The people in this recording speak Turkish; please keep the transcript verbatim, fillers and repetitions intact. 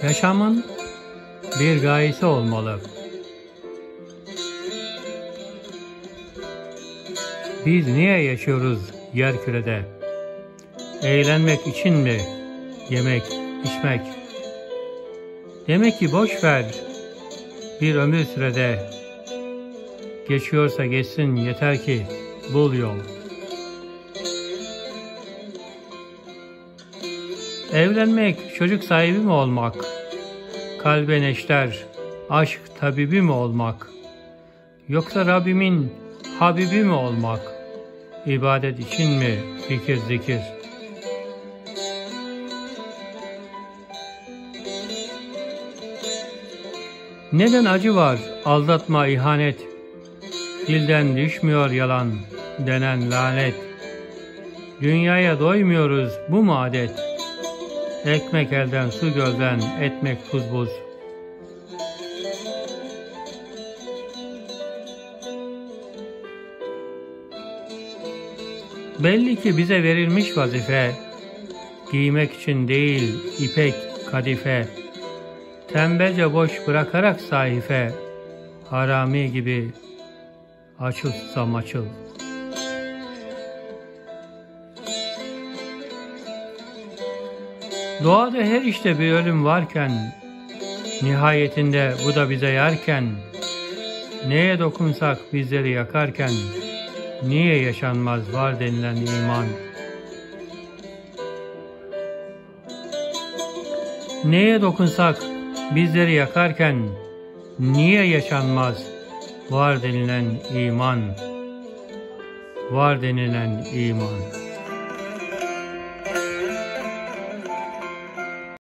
Yaşamın bir gayesi olmalı. Biz niye yaşıyoruz yerkürede? Eğlenmek için mi? Yemek, içmek. Demek ki boş ver bir ömür sürede. Geçiyorsa geçsin yeter ki bul yol. Evlenmek çocuk sahibi mi olmak? Kalbe neşter, aşk tabibi mi olmak? Yoksa Rabbimin Habibi mi olmak? İbadet için mi fikir zikir? Neden acı var, aldatma, ihanet? Dilden düşmüyor yalan denen lanet. Dünyaya doymuyoruz, bu mu adet? Ekmek elden, su gölden, etmek tuz buz. Belli ki bize verilmiş vazife, giymek için değil ipek kadife, tembelce boş bırakarak sahife, harami gibi açıl susam açıl. Doğada her işte bir ölüm varken, nihayetinde bu da bize yarken, neye dokunsak bizleri yakarken, niye yaşanmaz var denilen iman? Neye dokunsak bizleri yakarken, niye yaşanmaz var denilen iman? Var denilen iman.